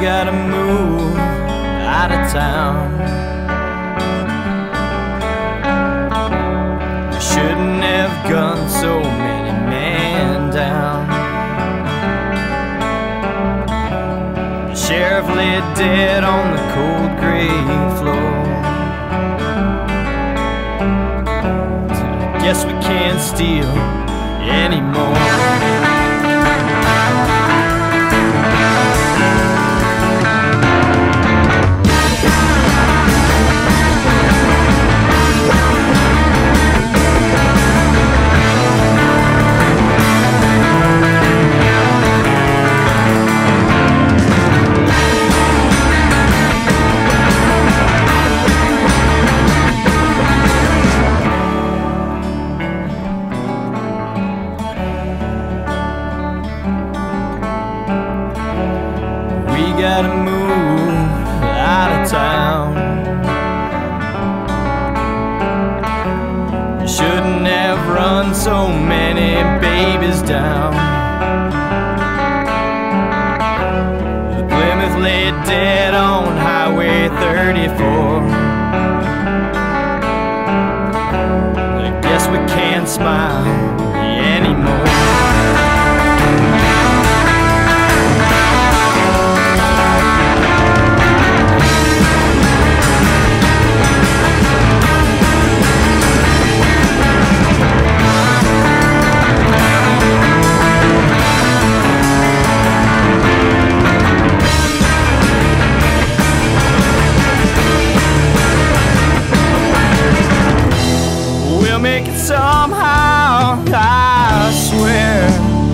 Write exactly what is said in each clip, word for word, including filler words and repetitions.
gotta move out of town. We shouldn't have gunned so many men down. The sheriff lay dead on the cold grave floor. I guess we can't steal anymore. We gotta move out of town. We shouldn't have run so many babies down. The Plymouth lay dead on Highway thirty-four. I guess we can't smile anymore. Make it somehow, I swear.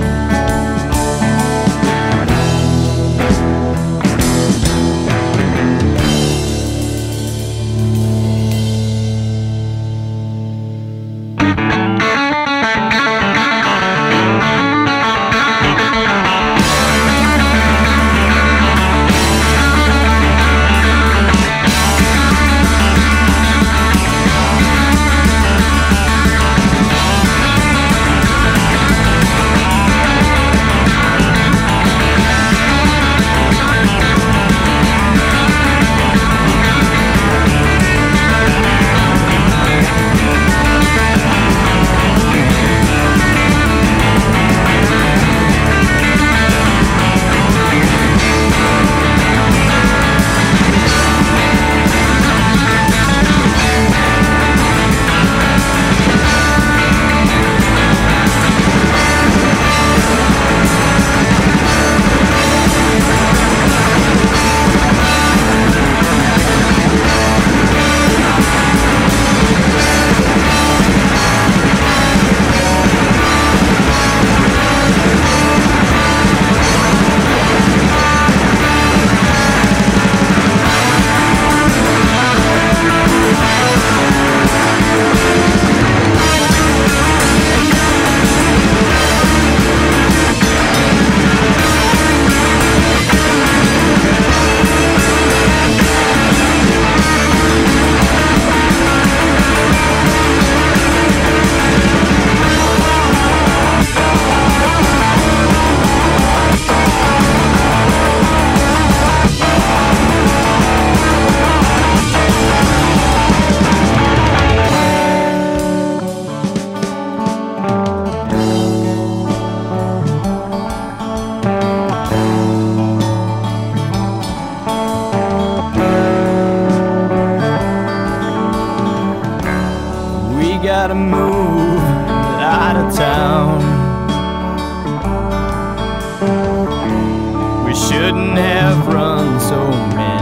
We gotta move out of town. We shouldn't have run so many